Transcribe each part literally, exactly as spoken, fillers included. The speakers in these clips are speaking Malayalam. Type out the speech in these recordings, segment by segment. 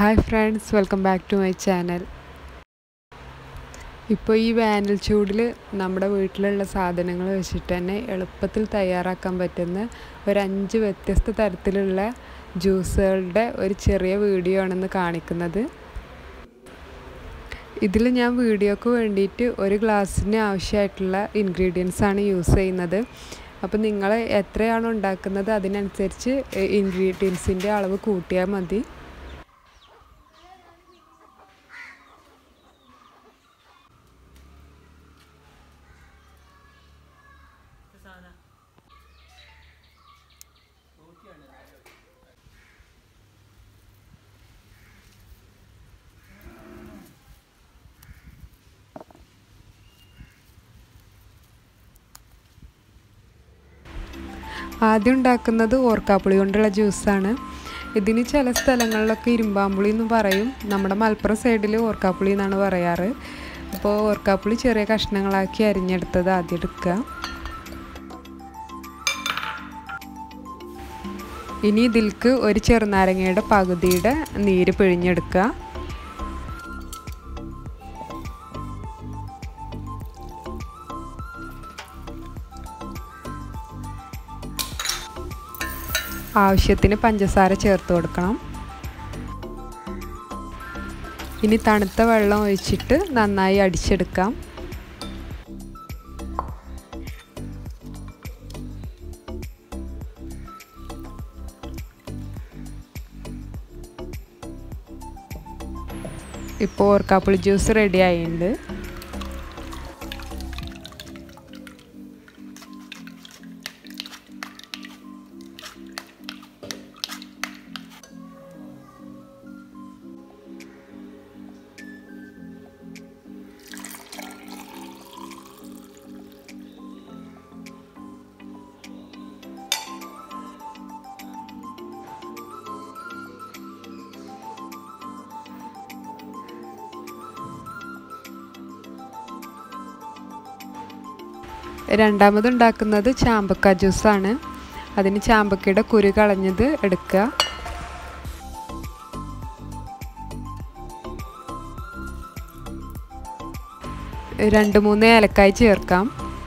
Hi friends, welcome back to my channel. ഇപ്പോൾ ഈ വേനൽ ചൂടിൽ നമ്മുടെ വീട്ടിലുള്ള സാധനങ്ങൾ വെച്ചിട്ട് തന്നെ എളുപ്പത്തിൽ തയ്യാറാക്കാൻ പറ്റുന്ന ഒരു അഞ്ച് വ്യത്യസ്ത തരത്തിലുള്ള ജ്യൂസുകളുടെ ഒരു ചെറിയ വീഡിയോ ആണെന്ന് കാണിക്കുന്നത്. ഇതിൽ ഞാൻ വീഡിയോക്ക് വേണ്ടിയിട്ട് ഒരു ഗ്ലാസ്സിന് ആവശ്യമായിട്ടുള്ള ഇൻഗ്രീഡിയൻസ് ആണ് യൂസ് ചെയ്യുന്നത്. അപ്പോൾ നിങ്ങൾ എത്രയാണോ ഉണ്ടാക്കുന്നത് അതിനനുസരിച്ച് ഇൻഗ്രീഡിയൻസിൻ്റെ അളവ് കൂട്ടിയാൽ മതി. ആദ്യം ഉണ്ടാക്കുന്നത് ഓർക്കാപ്പുളി കൊണ്ടുള്ള ജ്യൂസാണ്. ഇതിന് ചില സ്ഥലങ്ങളിലൊക്കെ ഇരുമ്പാമ്പുളി എന്ന് പറയും. നമ്മുടെ മലപ്പുറം സൈഡിൽ ഓർക്കാപ്പുളി എന്നാണ് പറയാറ്. അപ്പോൾ ഓർക്കാപ്പുളി ചെറിയ കഷ്ണങ്ങളാക്കി അരിഞ്ഞെടുത്തത് ആദ്യം എടുക്കുക. ഇനി ഇതിൽക്ക് ഒരു ചെറുനാരങ്ങയുടെ പകുതിയുടെ നീര് പിഴിഞ്ഞെടുക്കുക. ആവശ്യത്തിന് പഞ്ചസാര ചേർത്ത് കൊടുക്കണം. ഇനി തണുത്ത വെള്ളം ഒഴിച്ചിട്ട് നന്നായി അടിച്ചെടുക്കാം. ഇപ്പോൾ ഓർക്കാപ്പുളി ജ്യൂസ് റെഡി ആയിട്ടുണ്ട്. രണ്ടാമത് ഉണ്ടാക്കുന്നത് ചാമ്പക്ക ജ്യൂസാണ്. അതിന് ചാമ്പക്കയുടെ കുരു കളഞ്ഞത് എടുക്കുക. രണ്ട് മൂന്ന് ഏലക്കായ് ചേർക്കാം.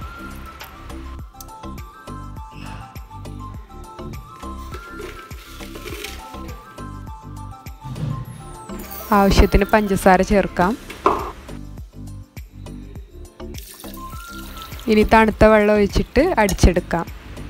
ആവശ്യത്തിന് പഞ്ചസാര ചേർക്കാം. ഇനി തണുത്ത വെള്ളം ഒഴിച്ചിട്ട് അടിച്ചെടുക്കാം.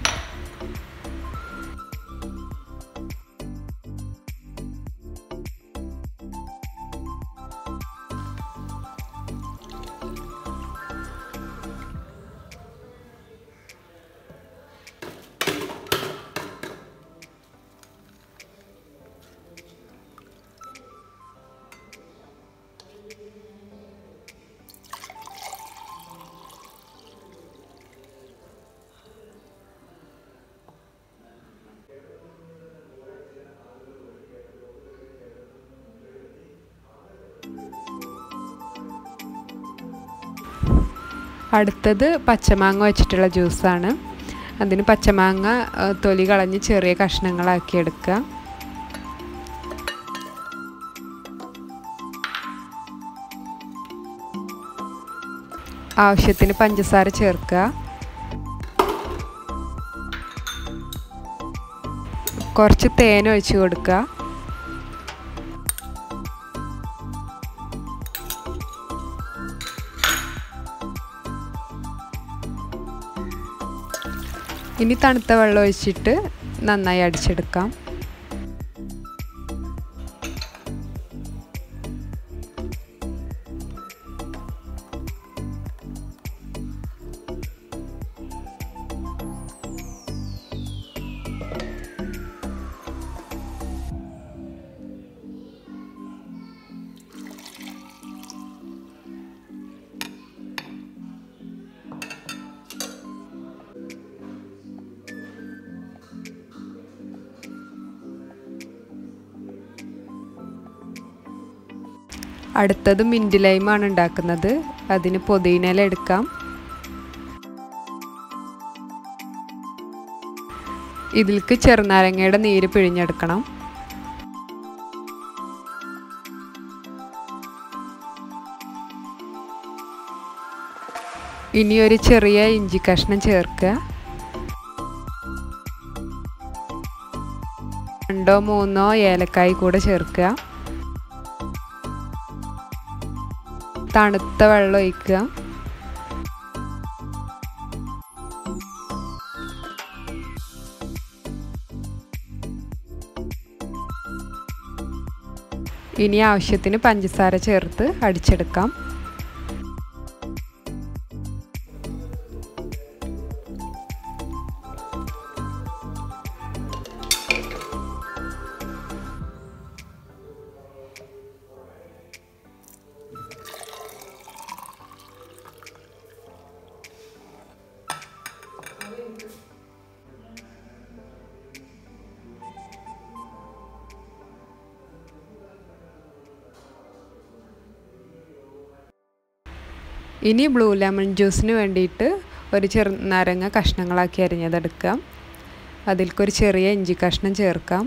അടുത്തത് പച്ചമാങ്ങ വെച്ചിട്ടുള്ള ജ്യൂസാണ്. അതിന് പച്ചമാങ്ങ തൊലി കളഞ്ഞ് ചെറിയ കഷ്ണങ്ങളാക്കി എടുക്കുക. ആവശ്യത്തിന് പഞ്ചസാര ചേർക്കുക. കുറച്ച് തേൻ ഒഴിച്ച് കൊടുക്കുക. ഇനി തണുത്ത വെള്ളം ഒഴിച്ചിട്ട് നന്നായി അടിച്ചെടുക്കാം. അടുത്തത് മിൻറ്റ് ലൈമാണ് ഉണ്ടാക്കുന്നത്. അതിന് പുതിനയില എടുക്കാം. ഇതിൽക്ക് ചെറുനാരങ്ങയുടെ നീര് പിഴിഞ്ഞെടുക്കണം. ഇനി ഒരു ചെറിയ ഇഞ്ചി കഷ്ണം ചേർക്കുക. രണ്ടോ മൂന്നോ ഏലക്കായ് കൂടെ ചേർക്കുക. തണുത്ത വെള്ളം ഒഴിക്കുക. ഇനി ആവശ്യത്തിന് പഞ്ചസാര ചേർത്ത് അടിച്ചെടുക്കാം. ഇനി ബ്ലൂ ലെമൺ ജ്യൂസിന് വേണ്ടിയിട്ട് ഒരു ചെറുനാരങ്ങ കഷ്ണങ്ങളാക്കി അരിഞ്ഞതെടുക്കാം. അതിൽക്കൊരു ചെറിയ ഇഞ്ചി കഷ്ണം ചേർക്കാം.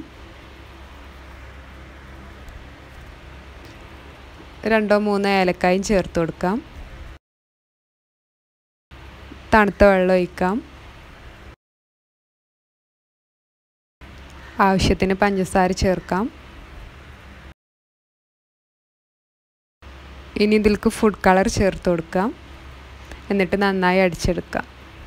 രണ്ടോ മൂന്നോ ഏലക്കായും ചേർത്ത് കൊടുക്കാം. തണുത്ത വെള്ളം ഒഴിക്കാം. ആവശ്യത്തിന് പഞ്ചസാര ചേർക്കാം. ഇനി ഇതിലേക്ക് ഫുഡ് കളർ ചേർത്ത് കൊടുക്കാം. എന്നിട്ട് നന്നായി അടിച്ചെടുക്കാം.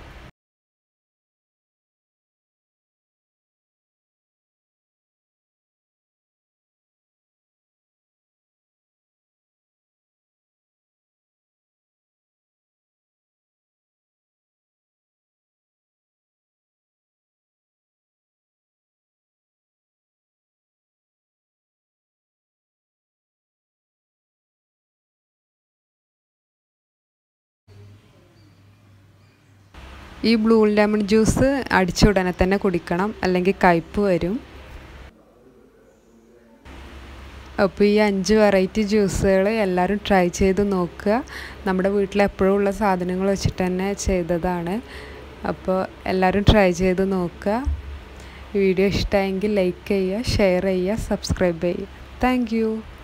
ഈ ബ്ലൂ ലെമൺ ജ്യൂസ് അടിച്ച ഉടനെ തന്നെ കുടിക്കണം, അല്ലെങ്കിൽ കയ്പ്പ് വരും. അപ്പോൾ ഈ അഞ്ച് വെറൈറ്റി ജ്യൂസുകൾ എല്ലാവരും ട്രൈ ചെയ്ത് നോക്കുക. നമ്മുടെ വീട്ടിൽ എപ്പോഴും ഉള്ള സാധനങ്ങൾ വെച്ചിട്ട് തന്നെ ചെയ്തതാണ്. അപ്പോൾ എല്ലാവരും ട്രൈ ചെയ്ത് നോക്കുക. വീഡിയോ ഇഷ്ടമായെങ്കിൽ ലൈക്ക് ചെയ്യുക, ഷെയർ ചെയ്യുക, സബ്സ്ക്രൈബ് ചെയ്യുക. Thank U.